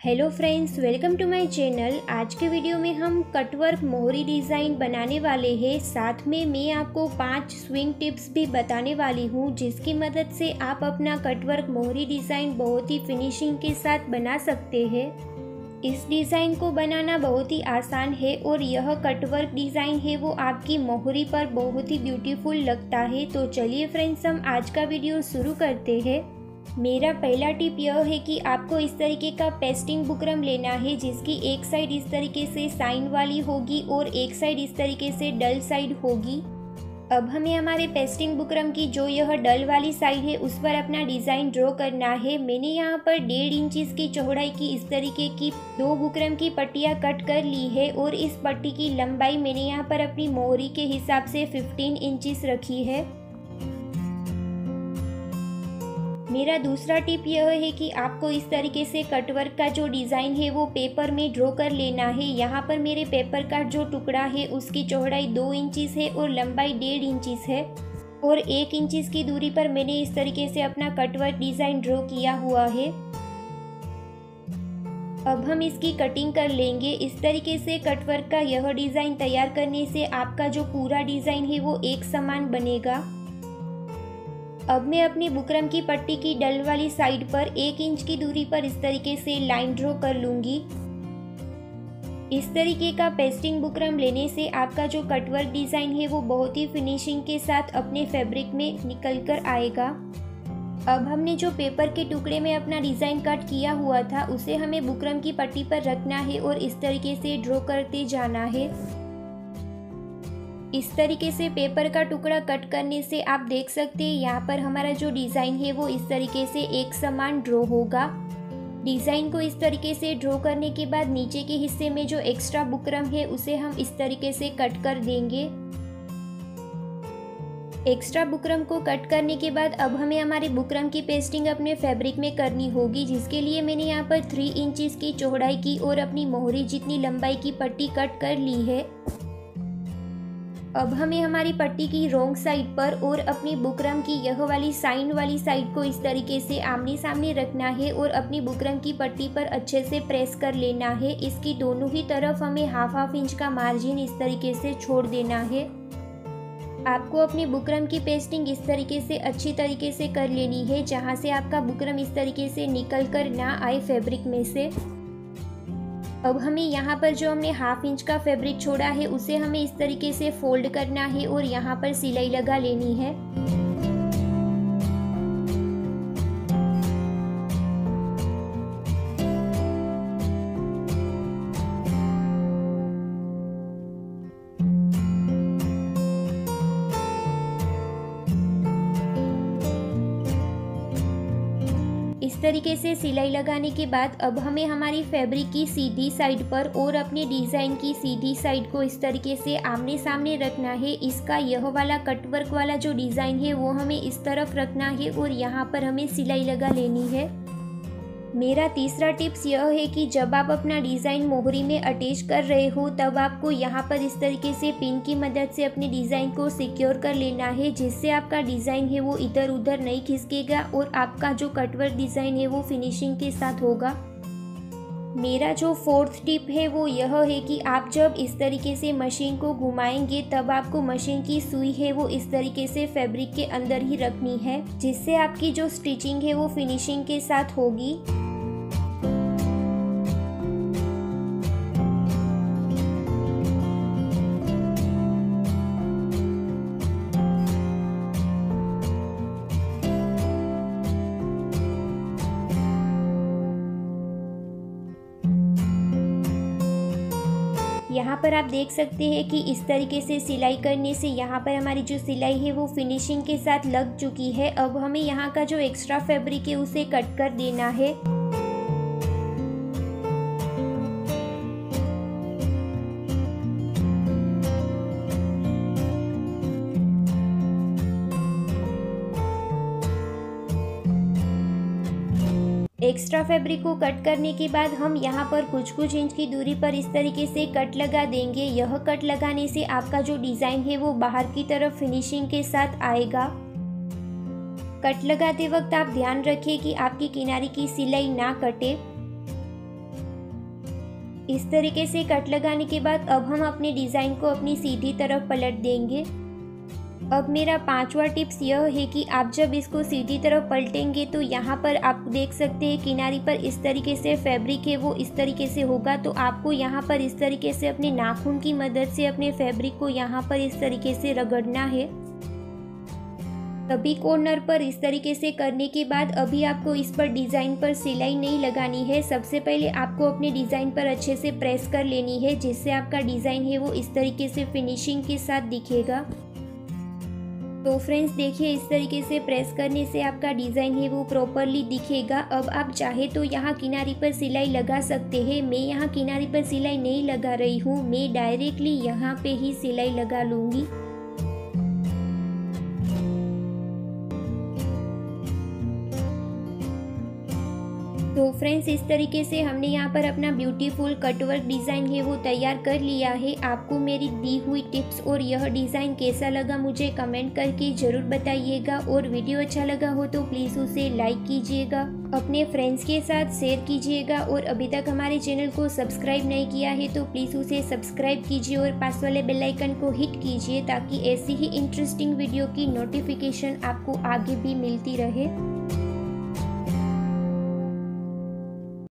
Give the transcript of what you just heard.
Hello friends, welcome to my channel. आज के video में हम कटवर्क मोहरी डिज़ाइन बनाने वाले हैं। साथ में मैं आपको 5 स्विंग टिप्स भी बताने वाली हूँ, जिसकी मदद से आप अपना कटवर्क मोहरी डिज़ाइन बहुत ही फिनिशिंग के साथ बना सकते हैं। इस डिज़ाइन को बनाना बहुत ही आसान है और यह कटवर्क डिज़ाइन है वो आपकी मोहरी पर बहुत ही ब्यूटीफुल लगता है। तो चलिए फ्रेंड्स, हम आज का वीडियो शुरू करते हैं। मेरा पहला टिप यह है कि आपको इस तरीके का पेस्टिंग बुकरम लेना है, जिसकी एक साइड इस तरीके से साइन वाली होगी और एक साइड इस तरीके से डल साइड होगी। अब हमें हमारे पेस्टिंग बुकरम की जो यह डल वाली साइड है उस पर अपना डिज़ाइन ड्रॉ करना है। मैंने यहाँ पर 1.5 इंच की चौड़ाई की इस तरीके की 2 बुकरम की पट्टियाँ कट कर ली है और इस पट्टी की लंबाई मैंने यहाँ पर अपनी मोहरी के हिसाब से 15 इंचेस रखी है। मेरा दूसरा टिप यह है कि आपको इस तरीके से कटवर्क का जो डिज़ाइन है वो पेपर में ड्रॉ कर लेना है। यहाँ पर मेरे पेपर का जो टुकड़ा है उसकी चौड़ाई 2 इंचेस है और लंबाई 1.5 इंचेस है और 1 इंचेस की दूरी पर मैंने इस तरीके से अपना कटवर्क डिज़ाइन ड्रॉ किया हुआ है। अब हम इसकी कटिंग कर लेंगे। इस तरीके से कटवर्क का यह डिज़ाइन तैयार करने से आपका जो पूरा डिज़ाइन है वो एक समान बनेगा। अब मैं अपनी बुकरम की पट्टी की डल वाली साइड पर 1 इंच की दूरी पर इस तरीके से लाइन ड्रॉ कर लूँगी। इस तरीके का पेस्टिंग बुकरम लेने से आपका जो कटवर्क डिज़ाइन है वो बहुत ही फिनिशिंग के साथ अपने फैब्रिक में निकल कर आएगा। अब हमने जो पेपर के टुकड़े में अपना डिज़ाइन कट किया हुआ था उसे हमें बुकरम की पट्टी पर रखना है और इस तरीके से ड्रॉ करते जाना है। इस तरीके से पेपर का टुकड़ा कट करने से आप देख सकते हैं यहाँ पर हमारा जो डिज़ाइन है वो इस तरीके से एक समान ड्रॉ होगा। डिज़ाइन को इस तरीके से ड्रॉ करने के बाद नीचे के हिस्से में जो एक्स्ट्रा बुकरम है उसे हम इस तरीके से कट कर देंगे। एक्स्ट्रा बुकरम को कट करने के बाद अब हमें हमारे बुकरम की पेस्टिंग अपने फैब्रिक में करनी होगी, जिसके लिए मैंने यहाँ पर 3 इंचेस की चौड़ाई की और अपनी मोहरी जितनी लंबाई की पट्टी कट कर ली है। अब हमें हमारी पट्टी की रोंग साइड पर और अपनी बुकरम की यह वाली साइन वाली साइड को इस तरीके से आमने सामने रखना है और अपनी बुकरम की पट्टी पर अच्छे से प्रेस कर लेना है। इसकी दोनों ही तरफ हमें हाफ इंच का मार्जिन इस तरीके से छोड़ देना है। आपको अपनी बुकरम की पेस्टिंग इस तरीके से अच्छी तरीके से कर लेनी है, जहाँ से आपका बुकरम इस तरीके से निकल कर ना आए फैब्रिक में से। अब हमें यहाँ पर जो हमने हाफ इंच का फैब्रिक छोड़ा है उसे हमें इस तरीके से फोल्ड करना है और यहाँ पर सिलाई लगा लेनी है। इस तरीके से सिलाई लगाने के बाद अब हमें हमारी फैब्रिक की सीधी साइड पर और अपने डिज़ाइन की सीधी साइड को इस तरीके से आमने सामने रखना है। इसका यह वाला कटवर्क वाला जो डिज़ाइन है वो हमें इस तरफ रखना है और यहाँ पर हमें सिलाई लगा लेनी है। मेरा तीसरा टिप्स यह है कि जब आप अपना डिज़ाइन मोहरी में अटैच कर रहे हो तब आपको यहाँ पर इस तरीके से पिन की मदद से अपने डिज़ाइन को सिक्योर कर लेना है, जिससे आपका डिज़ाइन है वो इधर उधर नहीं खिसकेगा और आपका जो कटवर्क डिज़ाइन है वो फिनिशिंग के साथ होगा। मेरा जो 4th टिप है वो यह है कि आप जब इस तरीके से मशीन को घुमाएंगे तब आपको मशीन की सुई है वो इस तरीके से फैब्रिक के अंदर ही रखनी है, जिससे आपकी जो स्टिचिंग है वो फिनिशिंग के साथ होगी। यहाँ पर आप देख सकते हैं कि इस तरीके से सिलाई करने से यहाँ पर हमारी जो सिलाई है वो फिनिशिंग के साथ लग चुकी है। अब हमें यहाँ का जो एक्स्ट्रा फैब्रिक है उसे कट कर देना है। एक्स्ट्रा फैब्रिक को कट करने के बाद हम यहाँ पर कुछ इंच की दूरी पर इस तरीके से कट लगा देंगे। यह कट लगाने से आपका जो डिज़ाइन है वो बाहर की तरफ फिनिशिंग के साथ आएगा। कट लगाते वक्त आप ध्यान रखें कि आपकी किनारे की सिलाई ना कटे। इस तरीके से कट लगाने के बाद अब हम अपने डिज़ाइन को अपनी सीधी तरफ पलट देंगे। अब मेरा 5वां टिप्स यह है कि आप जब इसको सीधी तरफ पलटेंगे तो यहाँ पर आप देख सकते हैं किनारी पर इस तरीके से फैब्रिक है वो इस तरीके से होगा। तो आपको यहाँ पर इस तरीके से अपने नाखून की मदद से अपने फैब्रिक को यहाँ पर इस तरीके से रगड़ना है। सभी कॉर्नर पर इस तरीके से करने के बाद अभी आपको इस पर डिज़ाइन पर सिलाई नहीं लगानी है। सबसे पहले आपको अपने डिज़ाइन पर अच्छे से प्रेस कर लेनी है, जिससे आपका डिज़ाइन है वो इस तरीके से फिनिशिंग के साथ दिखेगा। तो फ्रेंड्स देखिए, इस तरीके से प्रेस करने से आपका डिज़ाइन है वो प्रॉपरली दिखेगा। अब आप चाहे तो यहाँ किनारी पर सिलाई लगा सकते हैं। मैं यहाँ किनारी पर सिलाई नहीं लगा रही हूँ, मैं डायरेक्टली यहाँ पे ही सिलाई लगा लूँगी। तो फ्रेंड्स इस तरीके से हमने यहाँ पर अपना ब्यूटीफुल कटवर्क डिज़ाइन है वो तैयार कर लिया है। आपको मेरी दी हुई टिप्स और यह डिज़ाइन कैसा लगा मुझे कमेंट करके ज़रूर बताइएगा, और वीडियो अच्छा लगा हो तो प्लीज़ उसे लाइक कीजिएगा, अपने फ्रेंड्स के साथ शेयर कीजिएगा, और अभी तक हमारे चैनल को सब्सक्राइब नहीं किया है तो प्लीज़ उसे सब्सक्राइब कीजिए और पास वाले बेल आइकन को हिट कीजिए, ताकि ऐसी ही इंटरेस्टिंग वीडियो की नोटिफिकेशन आपको आगे भी मिलती रहे।